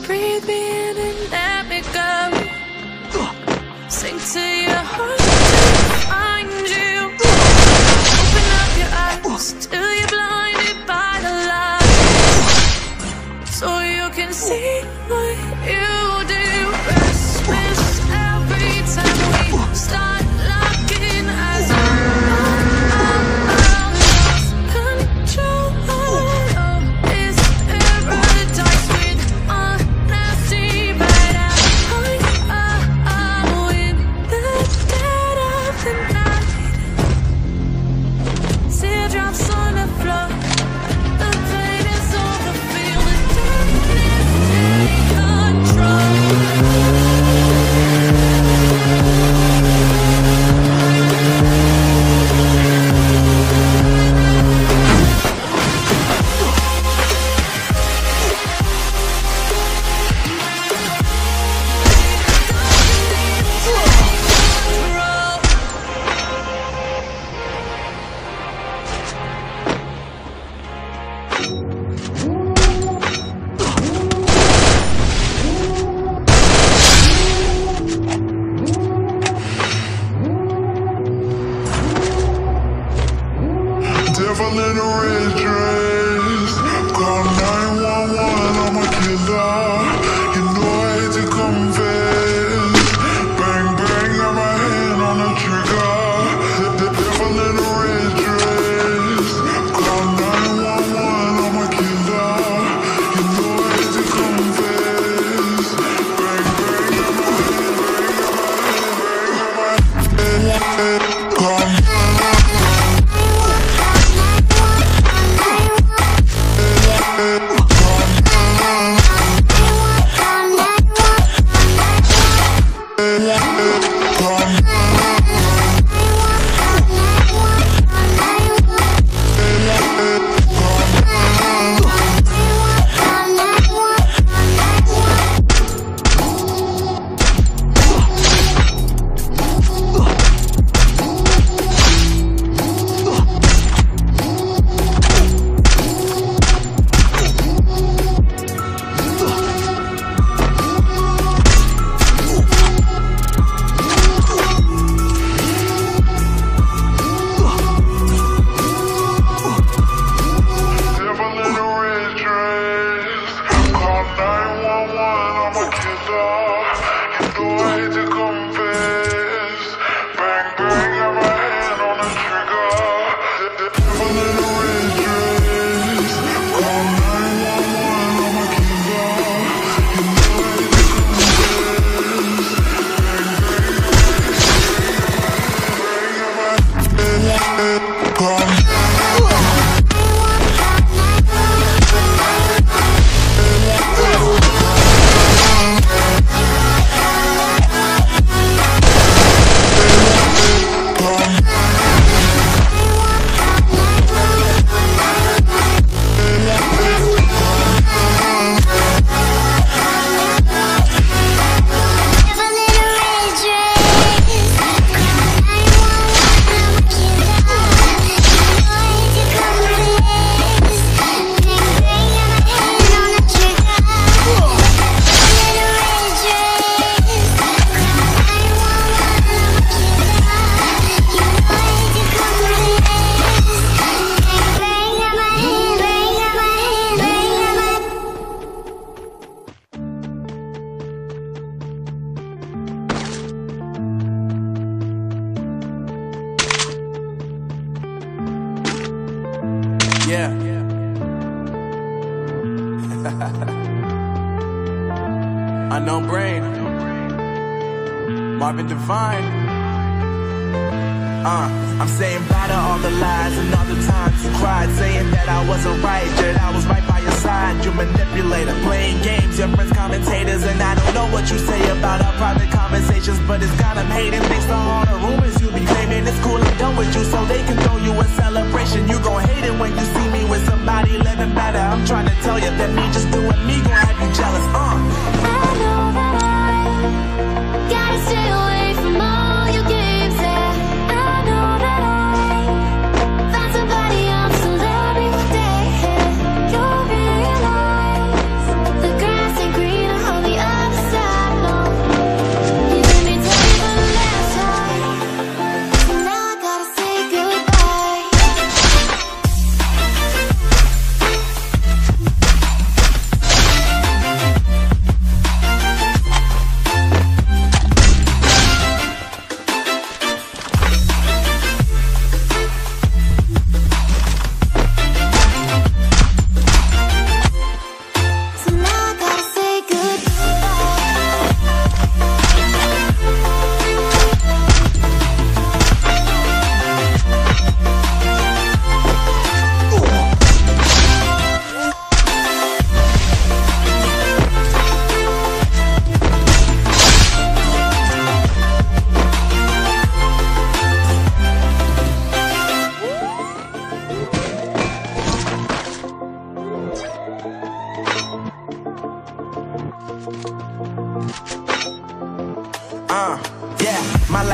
breathe me in and let me go. Sink to your heart to find you. Open up your eyes till you're blinded by the light, so you can see what you do. Restless every time we start locking eyes. Lost control of this paradise with honesty, but I'm in the dead of the night. Teardrops on the floor, the pain is over, feel the darkness take control. Devil in a red dress, call 911, I'm a killer. You know I hate to confess. Bang bang, got my hand on the trigger. The devil in a red dress, call 911, I'm a killer. You know I hate to confess. Bang bang, got my hand, call. Yeah. Unknown Brain, Marvin Divine. I'm saying bye to all the lies and all the times you cried, saying that I wasn't right, that I was right by your side. You manipulator, playing games, your friends commentators, and I don't know what you say about our private conversations, but it's got them hating. Thanks to all the rumors you be claiming, it's cool I'm done with you, so they can throw you a celebration. You gon' hate it when you see me with somebody living better. I'm trying to tell you that me just doing me gon' have you jealous. I know that I gotta stay away from all your games. Yeah, I know that I found somebody else, so every day you'll realize the grass ain't greener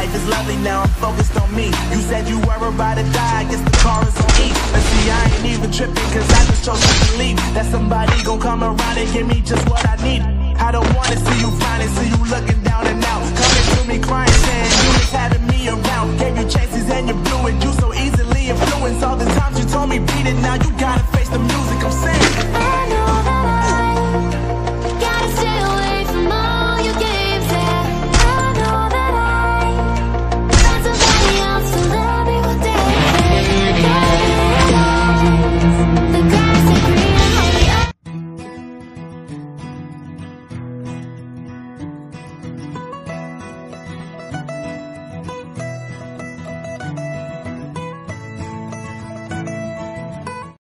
life is lovely now, I'm focused on me. You said you were about to die, I guess the car is on E. But see, I ain't even tripping, cause I just chose to believe that somebody gon' come around and give me just what I need. I don't wanna see you finding, see you looking down and out, coming to me crying, saying you was having me around. Gave you chances and you blew it, you so easily influenced. All the times you told me beat it, now you gotta face the music I'm saying.